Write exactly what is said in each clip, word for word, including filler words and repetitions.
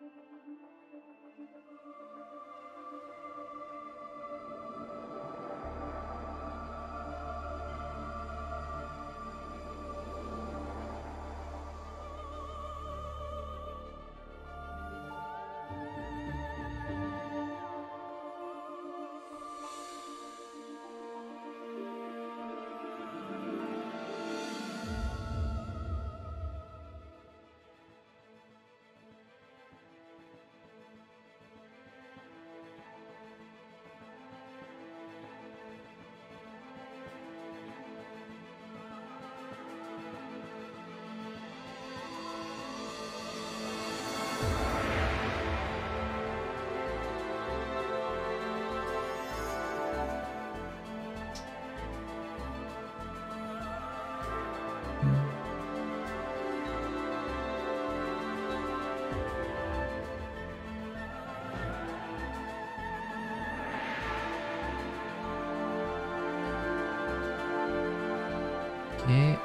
Ok.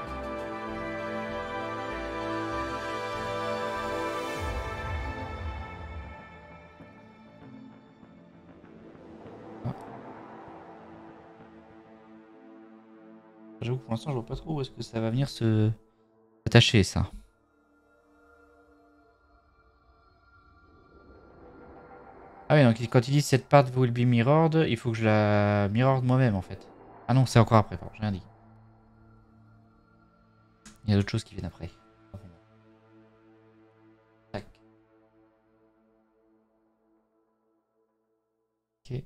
Ah. J'avoue que pour l'instant je vois pas trop où est-ce que ça va venir se attacher ça. Ah oui, donc quand il dit cette part will be mirrored, il faut que je la mirror moi-même en fait. Ah non, c'est encore après, pardon, j'ai rien dit. Il y a d'autres choses qui viennent après. Tac. Ok.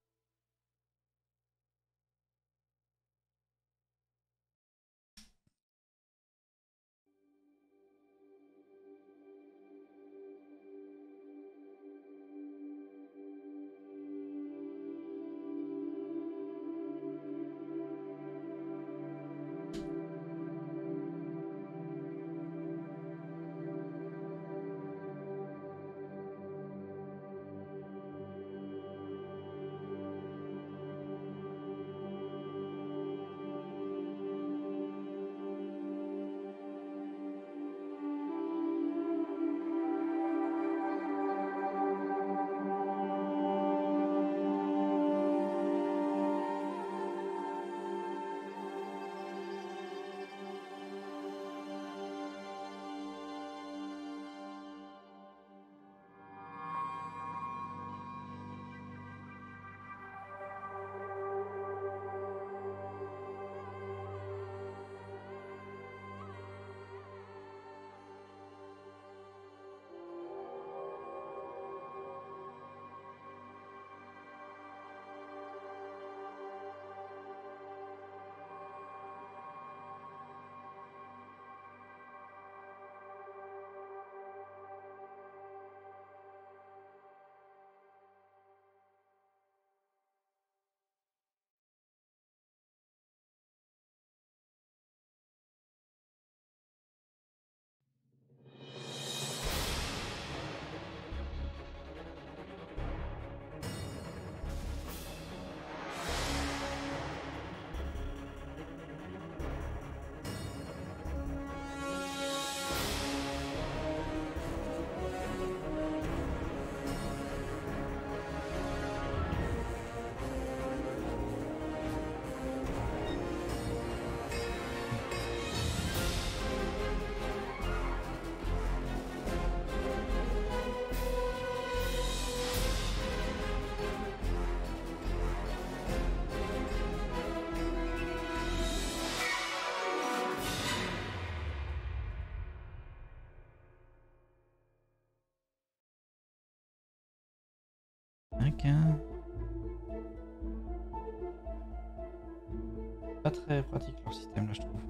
Ok. Pas très pratique leur système là je trouve.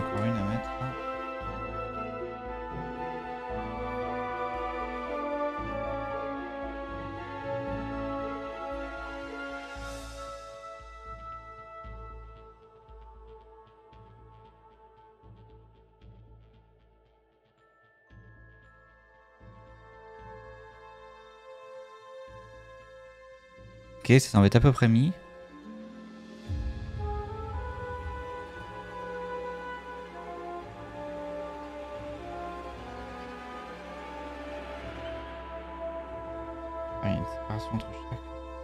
encore une à mettre. Ok, ça s'en va être à peu près mis. Ah, il y a une séparation entre chaque.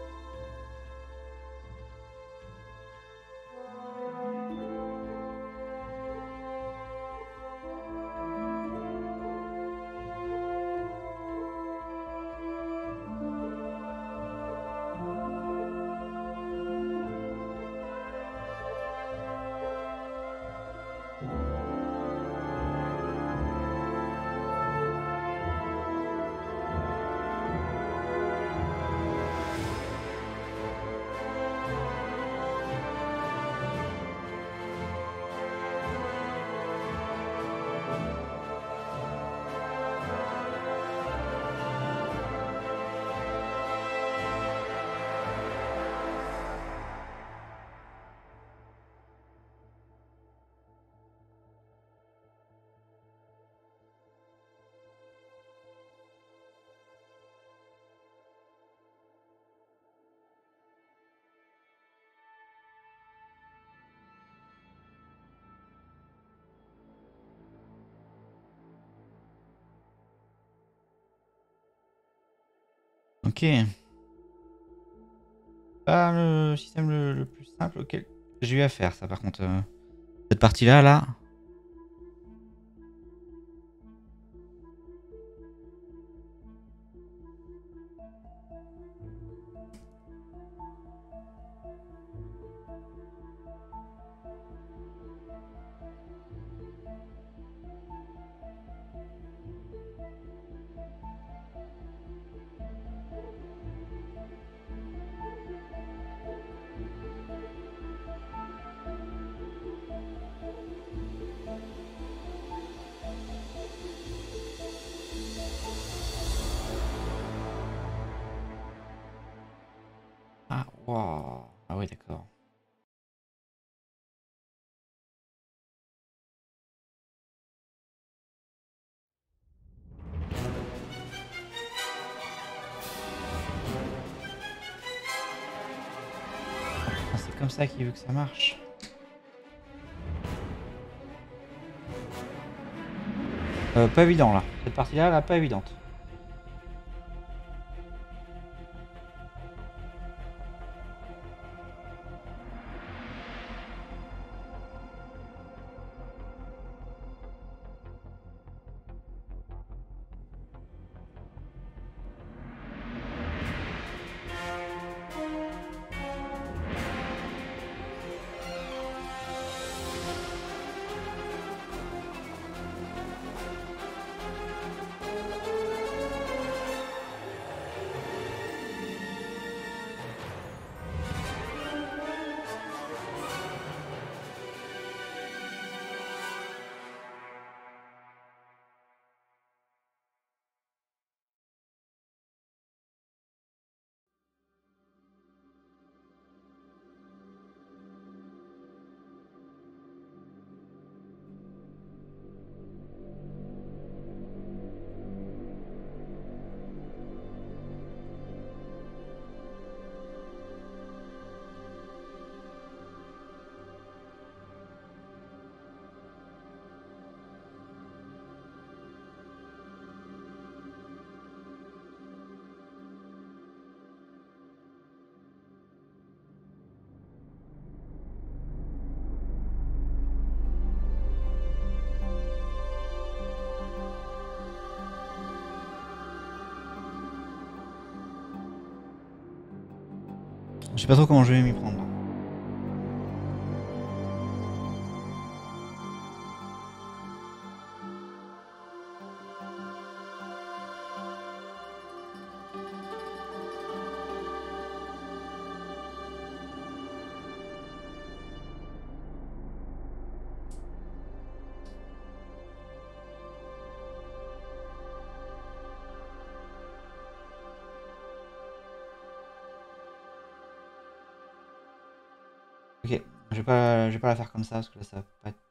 Ok. Pas le système le, le plus simple auquel j'ai eu à faire, ça par contre. Euh, cette partie-là, là. Ah, wow. Ah ouais, d'accord. Ah, c'est comme ça qu'il veut que ça marche. Euh, pas évident là. Cette partie-là, là, pas évidente. Je sais pas trop comment je vais m'y prendre. Je vais pas, je vais pas la faire comme ça parce que là ça va pas être...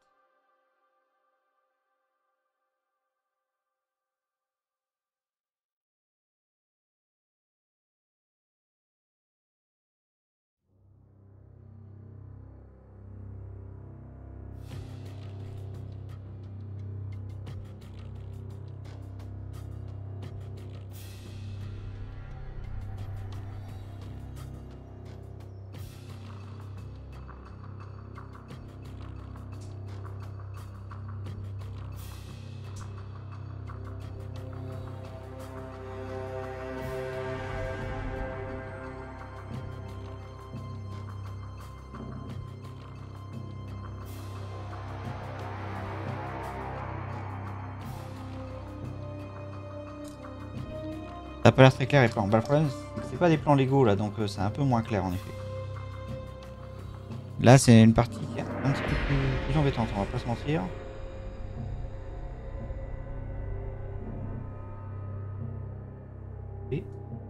Ça a pas l'air très clair les plans. Bah, le problème c'est que c'est pas des plans Lego là, donc euh, c'est un peu moins clair en effet. Là c'est une partie qui est un petit peu plus, plus embêtante, on va pas se mentir. Et...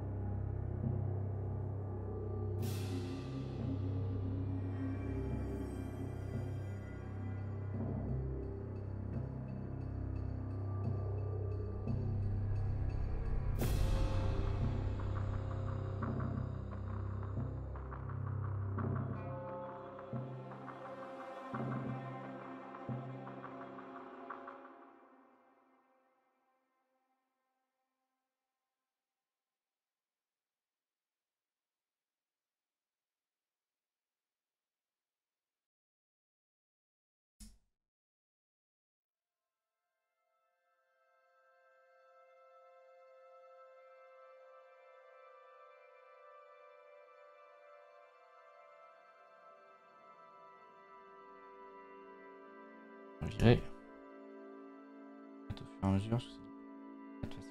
Je dirais... Au fur et à mesure, je sais pas facile.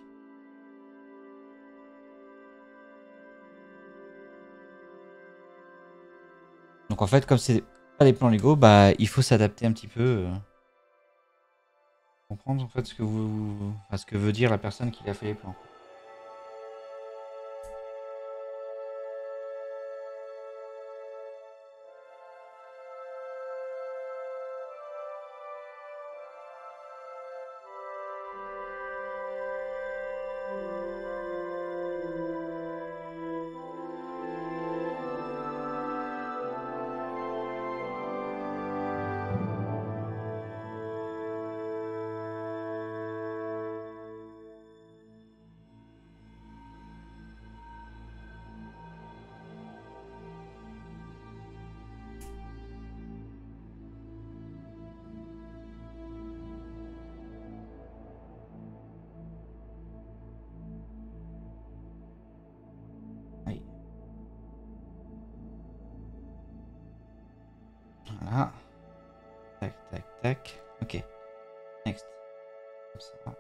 Donc en fait comme c'est pas des plans Lego, bah il faut s'adapter un petit peu. Euh... Comprendre en fait ce que vous, enfin, ce que veut dire la personne qui a fait les plans. Oui. Voilà. Tac, tac, tac. Ok. Next. Comme ça.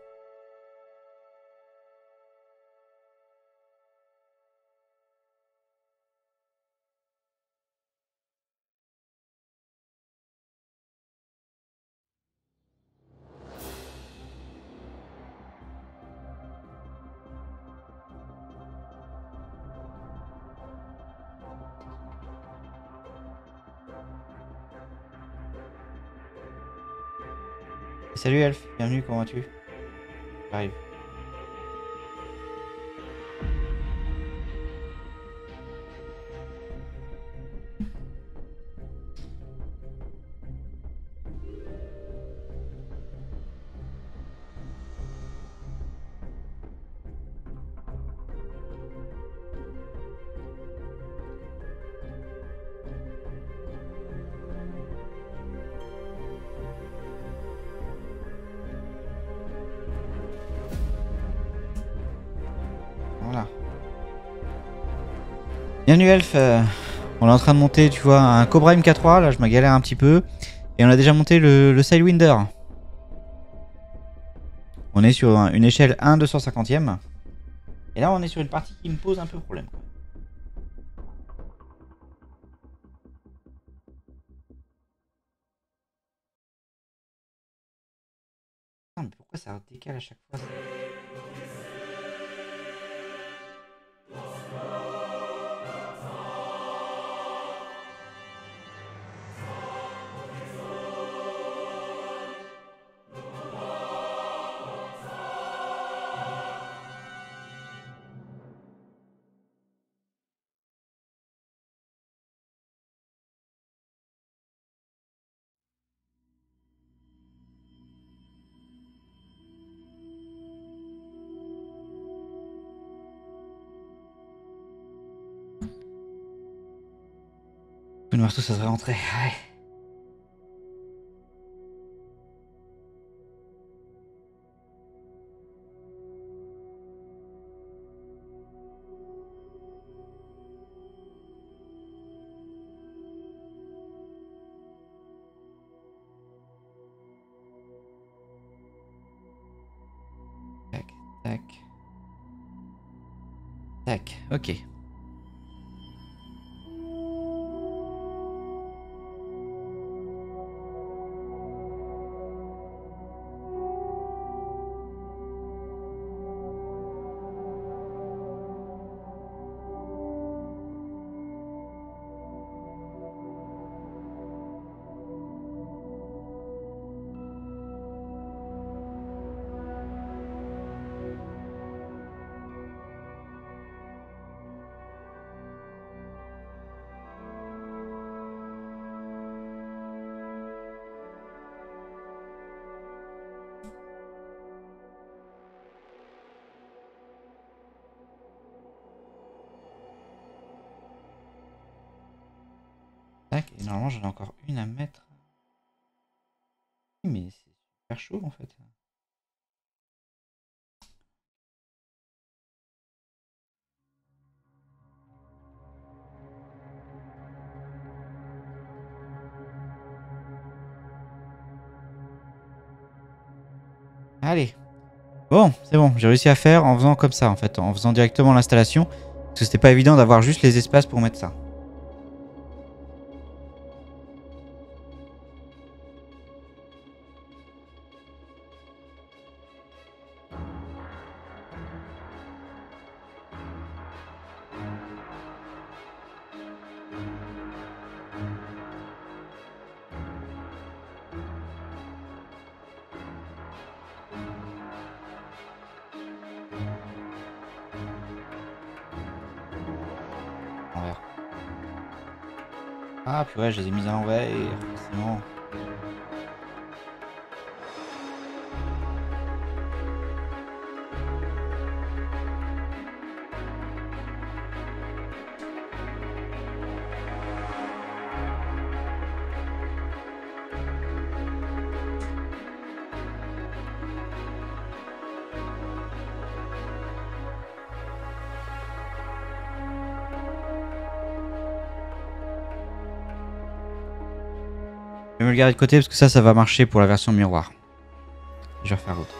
Salut Elf, bienvenue, comment vas-tu? J'arrive. Voilà. Bienvenue Elf, euh, on est en train de monter, tu vois, un Cobra M K trois, là je me galère un petit peu. Et on a déjà monté le, le Sidewinder. On est sur une échelle un deux cent cinquantième. Et là on est sur une partie qui me pose un peu problème. Ah, mais pourquoi ça décale à chaque fois ça? le marteau, ça devrait rentrer. Ouais. Tac, tac. Tac, ok. Tac, et normalement j'en ai encore une à mettre. Mais c'est super chaud en fait. Allez. Bon, c'est bon, j'ai réussi à faire en faisant comme ça en fait, en faisant directement l'installation. Parce que c'était pas évident d'avoir juste les espaces pour mettre ça. Envers. Ah, puis ouais, je les ai mis à l'envers, forcément. Je vais me le garder de côté parce que ça, ça va marcher pour la version miroir. Je vais refaire l'autre.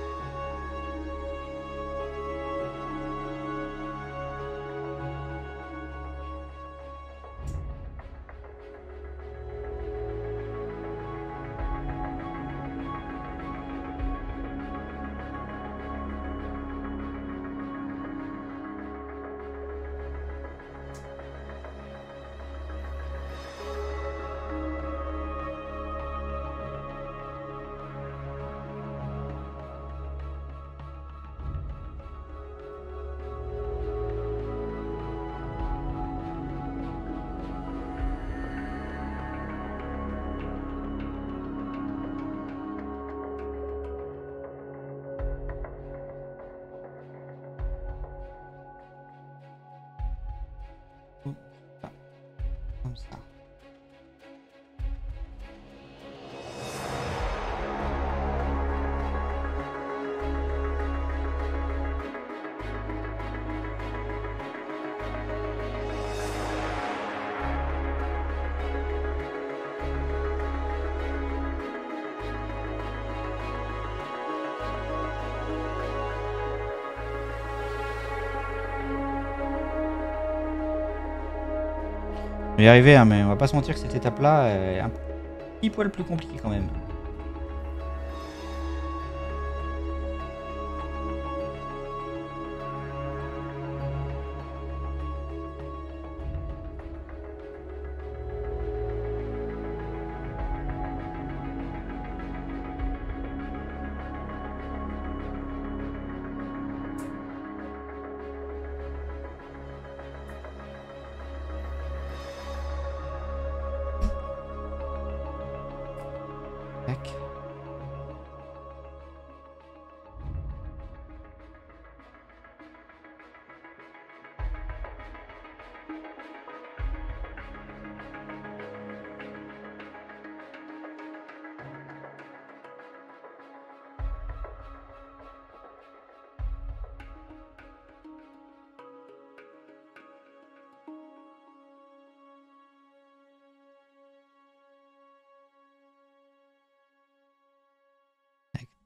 Comme ça. Je vais y arriver, hein, mais on va pas se mentir que cette étape-là est un petit poil plus compliquée quand même.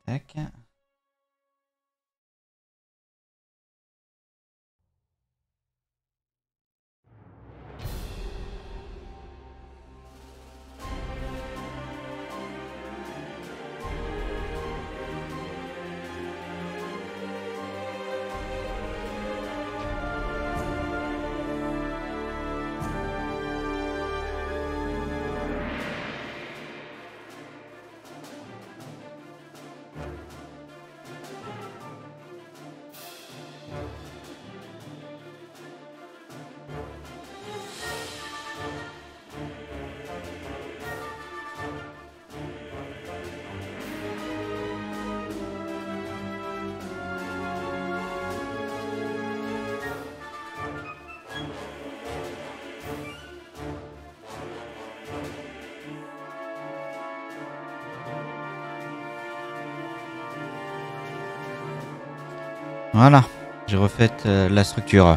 Tac. Voilà, j'ai refait euh, la structure.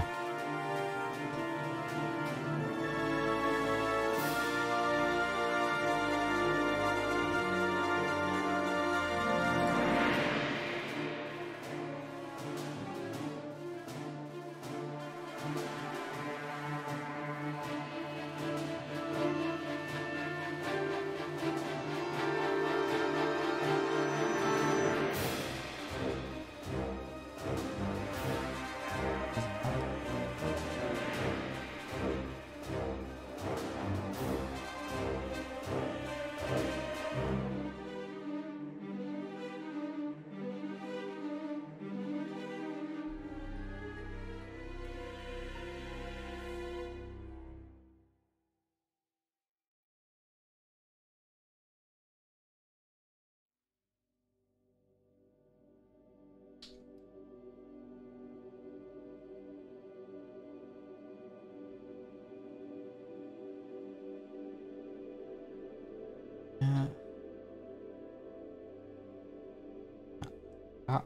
Ah.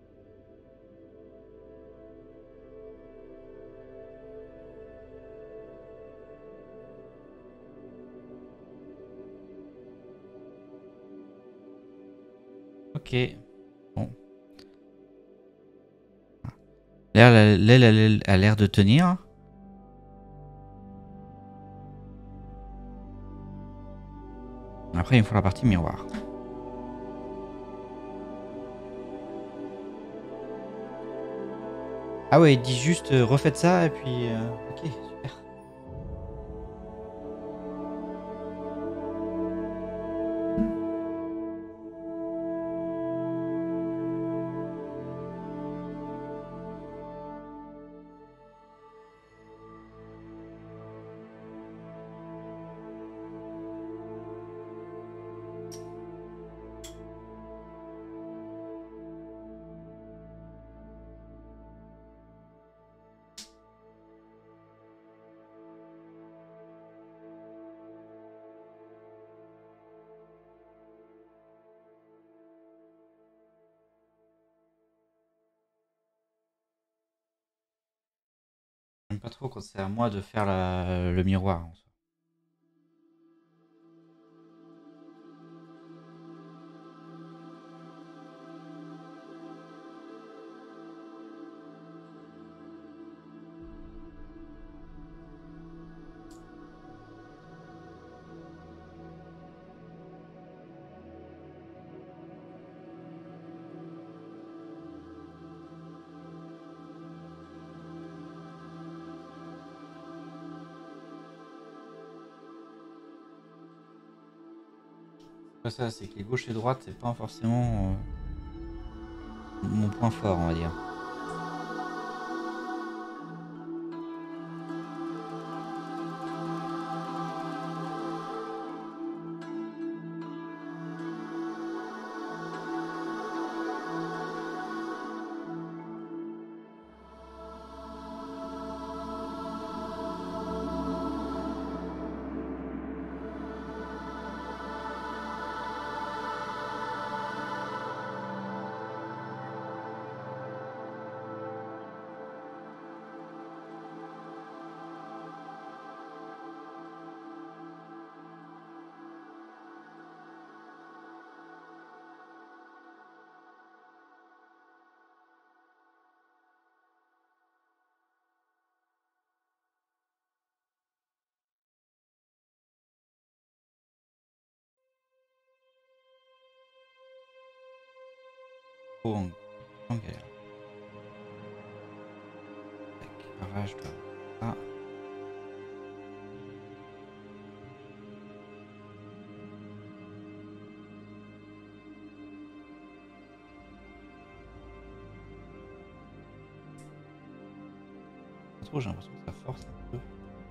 Ok. Bon. L'aile, l'aile a l'air de tenir. Après, il me faut la partie miroir. Ah ouais, il dit juste euh, refaites ça et puis... Euh, ok, super. J'aime pas trop quand c'est à moi de faire la, le miroir. En soi. Pas ça, c'est que les gauches et droites, c'est pas forcément euh, mon point fort, on va dire. trop en, en galère. Tac, barrage, là. Pas trop, j'ai l'impression que ça force un peu.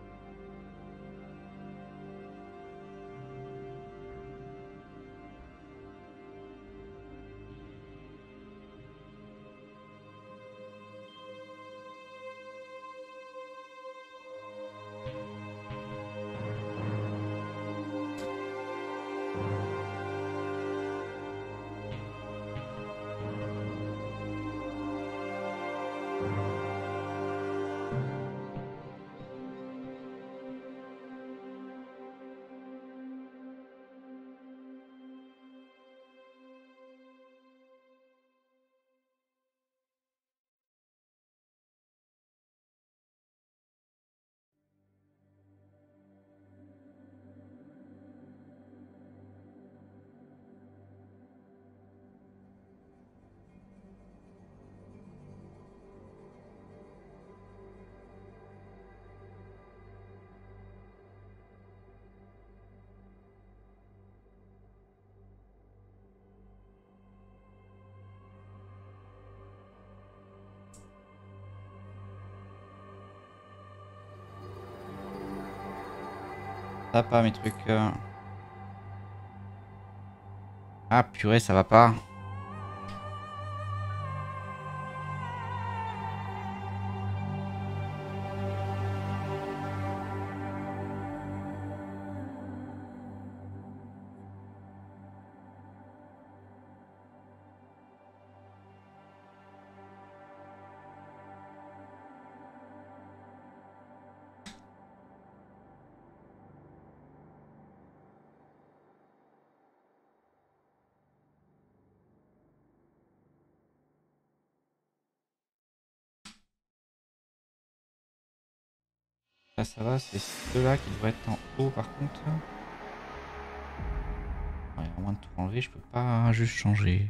Ça va pas mes trucs. euh. Ah purée, ça va pas. Là ça va, c'est ceux-là qui devraient être en haut par contre. Ouais, à moins de tout enlever, je peux pas juste changer.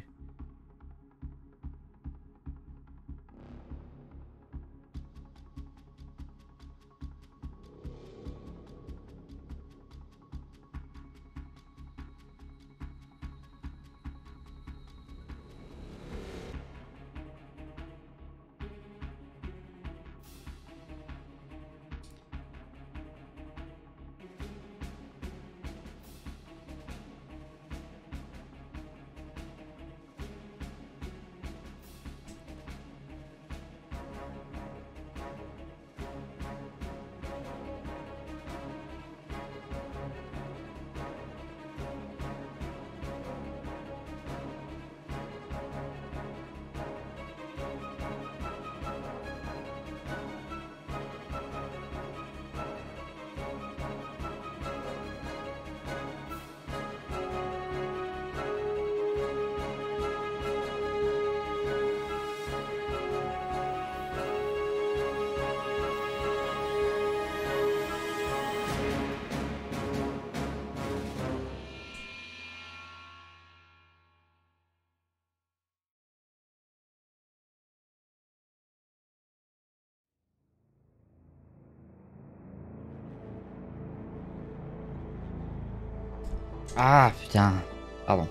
Ah putain, pardon.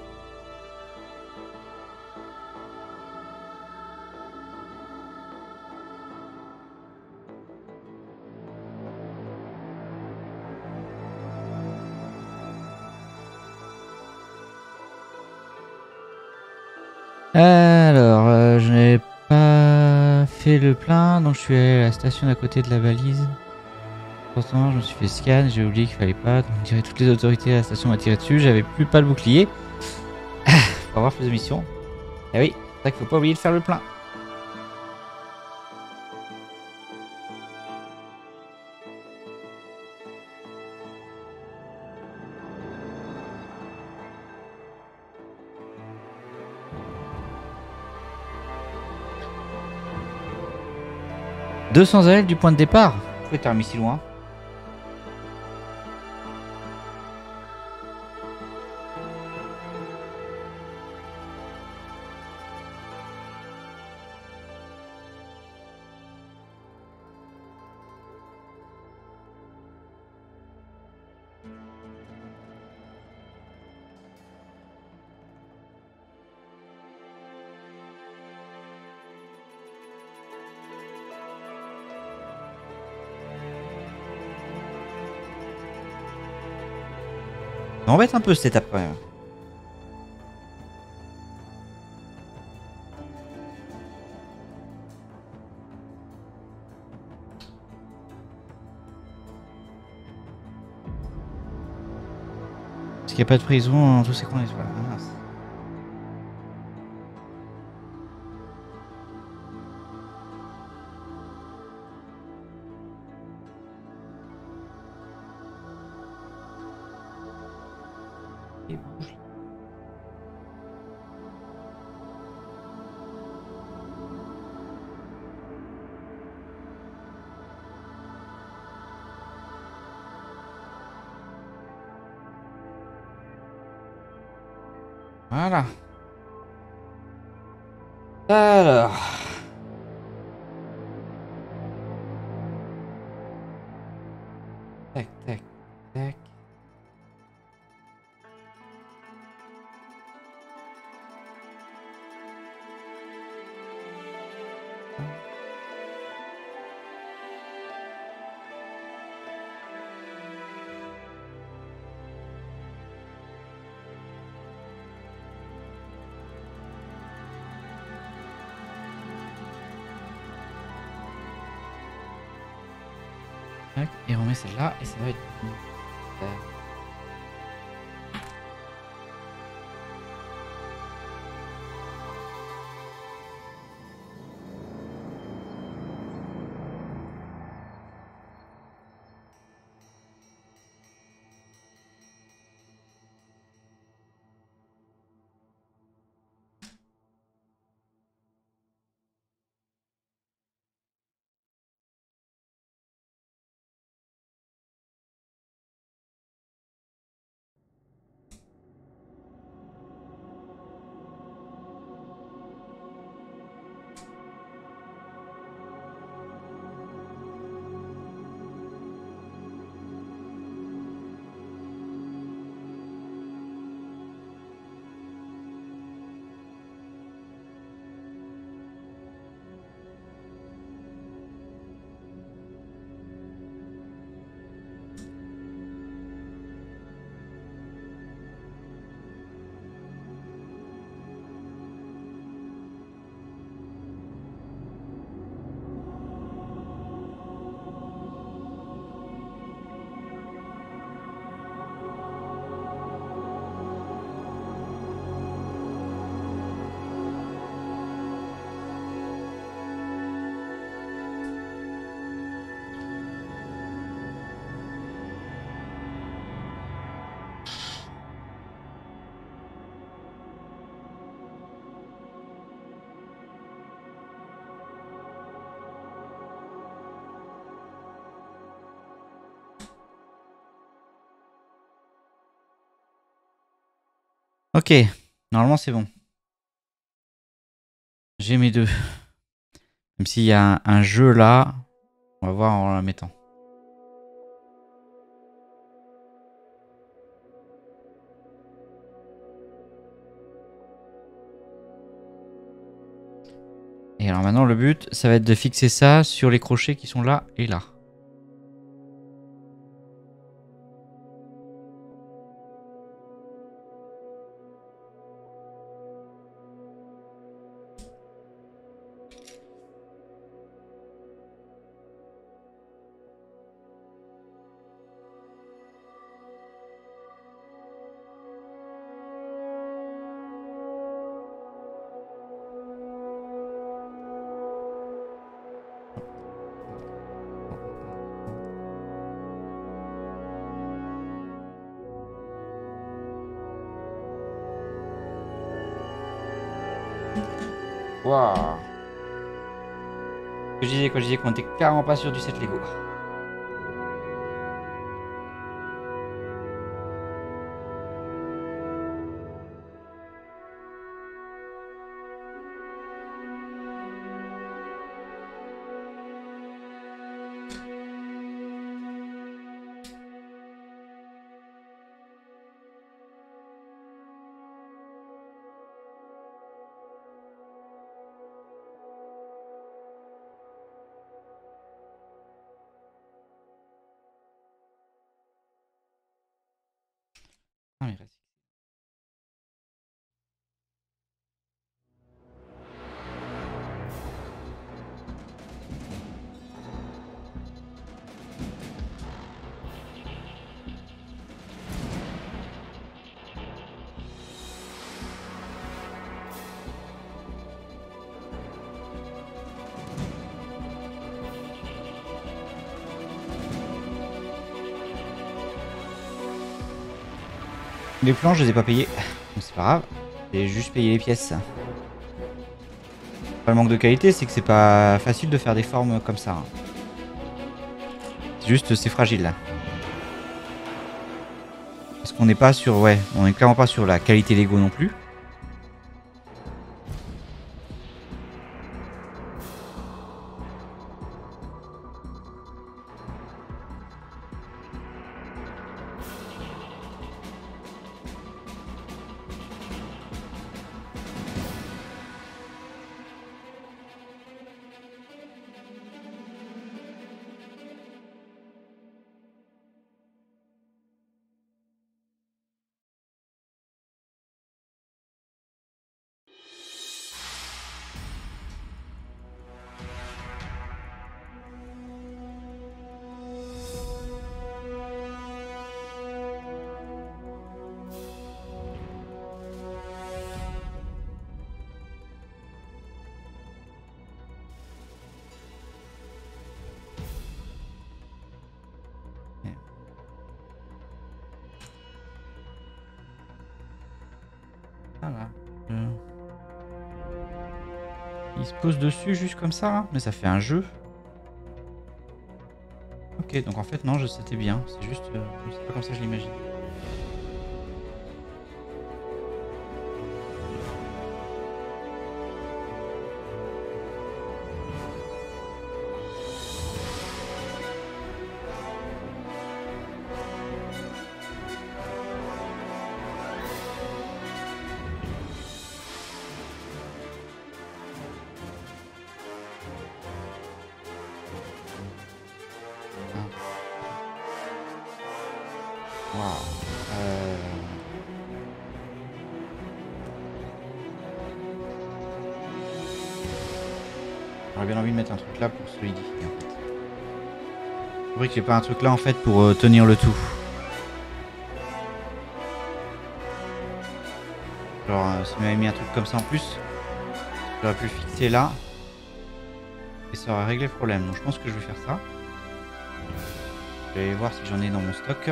Alors, euh, je n'ai pas fait le plein, donc je suis allé à la station d'à côté de la balise. Pourtant, je me suis fait scan, j'ai oublié qu'il fallait pas, donc je dirais toutes les autorités à la station m'ont tiré dessus, j'avais plus pas le bouclier. Faut avoir plus de missions. Eh oui, c'est vrai qu'il faut pas oublier de faire le plein. deux cents ailes du point de départ. Pourquoi t'as remis si loin? Ça m'embête un peu cette étape quand même. Parce qu'il n'y a pas de prison en tous ces coins d'étoiles. Ah, mince. Et bouge. Voilà. Alors. Tac, tac, tac. Tac, et on met celle-là et ça va être bon. Tac. Ok, normalement c'est bon. J'ai mes deux. Même s'il y a un, un jeu là, on va voir en la mettant. Et alors maintenant le but, ça va être de fixer ça sur les crochets qui sont là et là. Waouh. Je disais quand je disais qu'on était carrément pas sûr du set Lego. Ah, mais reste. Les plans, je les ai pas payés. Donc c'est pas grave. J'ai juste payé les pièces. Pas le manque de qualité, c'est que c'est pas facile de faire des formes comme ça. C'est juste, c'est fragile là. Parce qu'on n'est pas sur, ouais, on est clairement pas sur la qualité Lego non plus. Voilà. Euh... Il se pose dessus juste comme ça, hein. Mais ça fait un jeu. Ok, donc en fait non, je c'était bien. C'est juste, euh, c'est pas comme ça que je l'imagine. Waouh. Euh... J'aurais bien envie de mettre un truc là pour solidifier en fait. C'est vrai que j'ai pas un truc là en fait pour euh, tenir le tout. Genre euh, si m'avait mis un truc comme ça en plus, j'aurais pu le fixer là. Et ça aurait réglé le problème. Donc je pense que je vais faire ça. Je vais voir si j'en ai dans mon stock.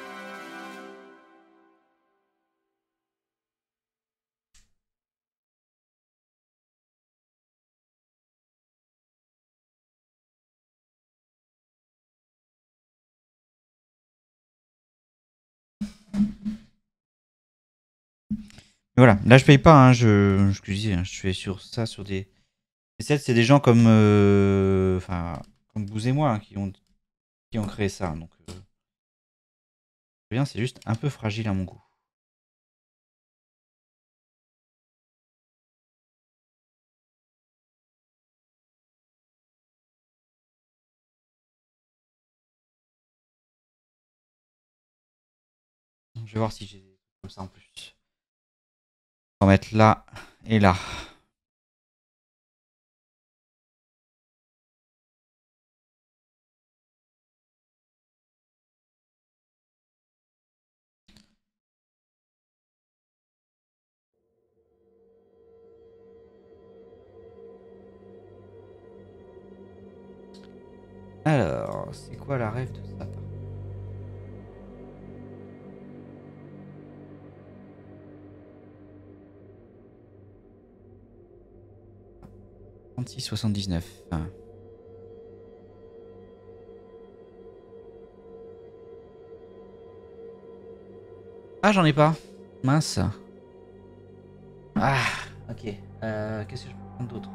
Mais voilà, là je paye pas, hein, je, je, je disais, hein, je fais sur ça, sur des... Et ça, c'est des gens comme, euh, enfin, comme vous et moi hein, qui, ont, qui ont créé ça. Donc, euh, bien, c'est juste un peu fragile à mon goût. Je vais voir si j'ai comme ça en plus. On va mettre là et là. Alors, c'est quoi la rêve de ça? trente-six soixante-dix-neuf. Ah, j'en ai pas. Mince. Ah, ok. Euh, Qu'est-ce que je peux prendre d'autre?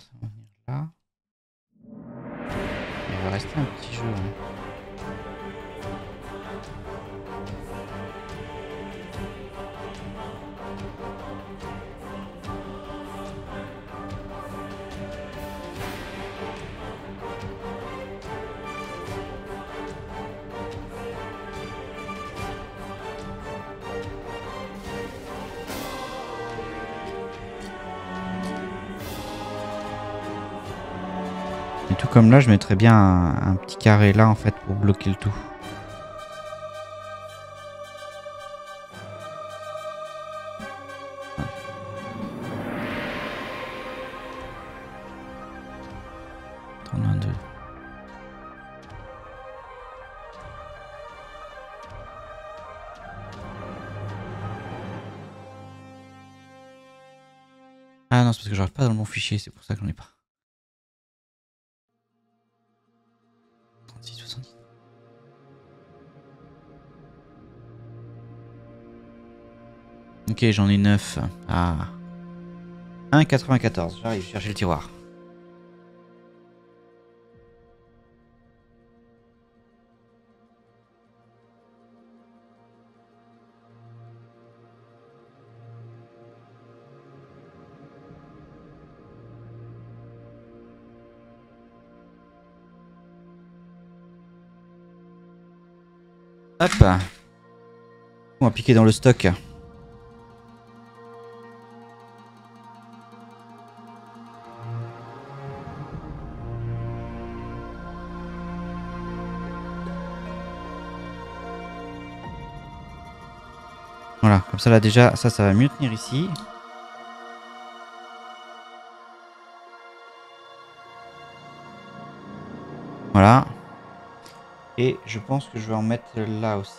ça va venir là. Il va rester un petit jeu. Hein. Et tout comme là, je mettrais bien un, un petit carré là en fait pour bloquer le tout. trente-deux. Ah non, c'est parce que j'arrive pas dans le bon fichier, c'est pour ça que j'en ai pas. trente-six, soixante-dix. Ok, j'en ai neuf. Ah. un virgule quatre-vingt-quatorze, j'arrive, chercher le tiroir. Hop. On va piquer dans le stock. Voilà, comme ça là déjà, ça, ça va mieux tenir ici. Voilà. Et je pense que je vais en mettre là aussi.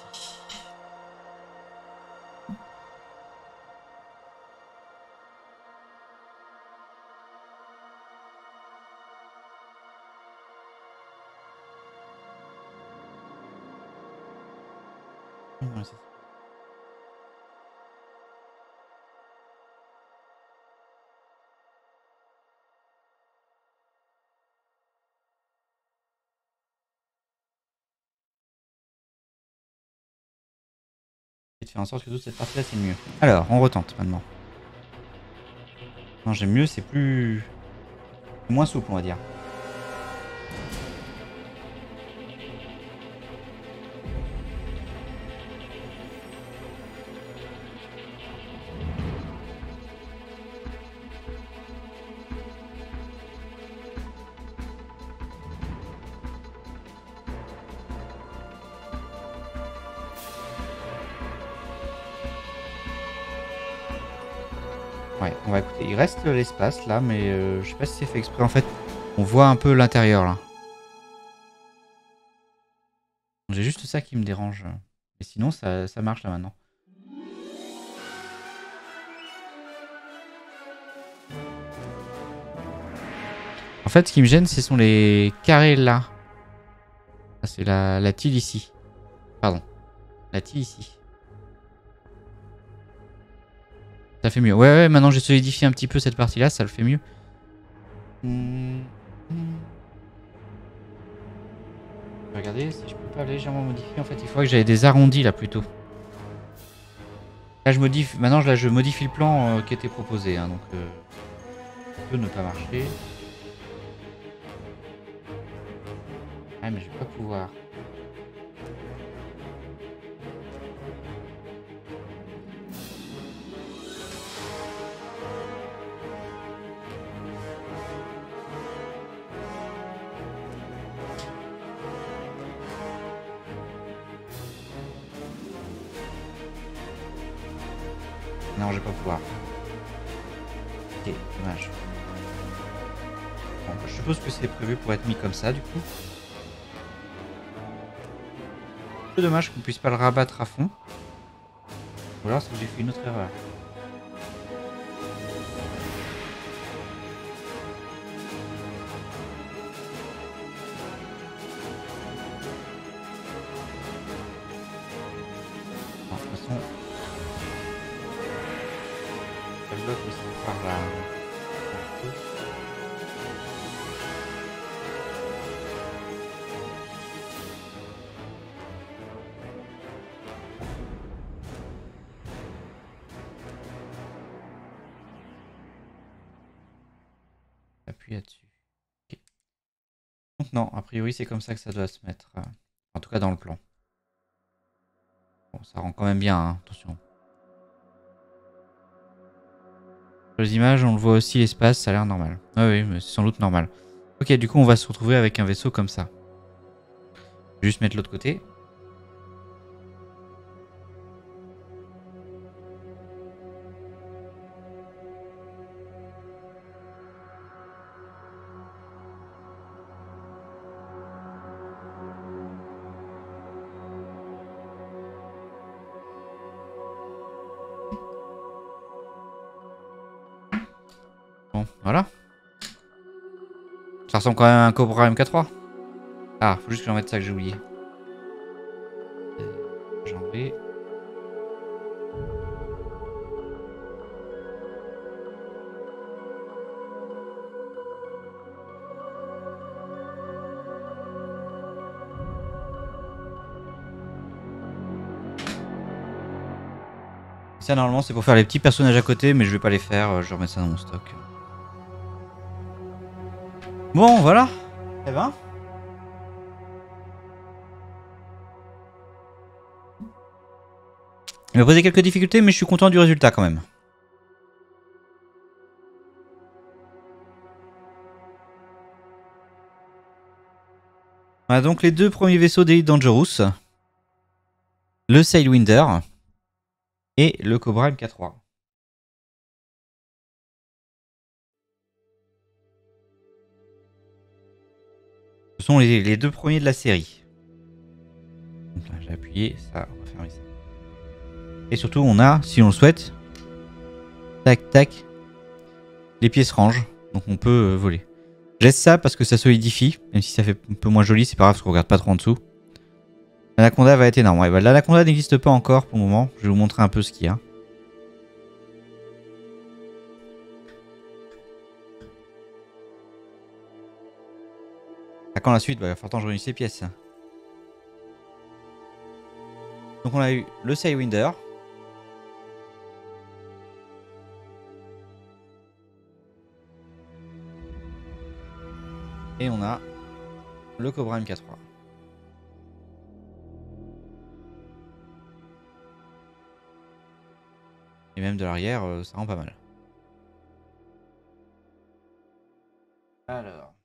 De faire en sorte que toute cette partie là c'est mieux. Alors on retente maintenant. Non, j'aime mieux, c'est plus moins souple on va dire. Ouais, on va écouter. Il reste l'espace là, mais euh, je sais pas si c'est fait exprès. En fait, on voit un peu l'intérieur là. J'ai juste ça qui me dérange. Mais sinon, ça, ça marche là maintenant. En fait, ce qui me gêne, ce sont les carrés là. C'est la, la tile ici. Pardon. La tile ici. Ça fait mieux. Ouais, ouais, maintenant j'ai solidifié un petit peu cette partie-là, ça le fait mieux. Mmh. Regardez, si je peux pas légèrement modifier, en fait, il faudrait que j'aille des arrondis là plutôt. Là, je modifie. Maintenant, là, je modifie le plan euh, qui était proposé, hein, donc euh, ça peut ne pas marcher. Ah, mais je vais pas pouvoir. Non, je vais pas pouvoir. Ok, dommage. Bon, bah, je suppose que c'est prévu pour être mis comme ça, du coup. C'est dommage qu'on puisse pas le rabattre à fond. Ou alors c'est que j'ai fait une autre erreur. Non, de toute façon, ça bloque aussi par là. j'appuie là-dessus. Okay. Donc non, a priori c'est comme ça que ça doit se mettre. En tout cas dans le plan. Bon, ça rend quand même bien, hein, attention. Sur les images, on le voit aussi, l'espace, ça a l'air normal. Ah oui, mais c'est sans doute normal. Ok, du coup, on va se retrouver avec un vaisseau comme ça. Je vais juste mettre l'autre côté. Bon, voilà. Ça ressemble quand même à un Cobra M K trois. Ah, faut juste que j'en mette ça que j'ai oublié. J'en vais. Ça, normalement, c'est pour faire les petits personnages à côté, mais je vais pas les faire. Je vais remettre ça dans mon stock. Bon, voilà. Eh ben. Il m'a posé quelques difficultés, mais je suis content du résultat quand même. On a donc les deux premiers vaisseaux d'Elite Dangerous. Le Sailwinder et le Cobra M K trois. Ce sont les, les deux premiers de la série. Donc là, j'ai appuyé, ça, on va fermer ça. Et surtout, on a, si on le souhaite, tac, tac, les pièces rangent, donc on peut euh, voler. Je laisse ça parce que ça solidifie, même si ça fait un peu moins joli, c'est pas grave parce qu'on regarde pas trop en dessous. L'Anaconda va être énorme. Ouais, bah, l'Anaconda n'existe pas encore pour le moment, je vais vous montrer un peu ce qu'il y a. À quand la suite? Bah, il va falloir que je réunisse ces pièces. Donc on a eu le Sidewinder. Et on a le Cobra M K trois. Et même de l'arrière, ça rend pas mal. Alors...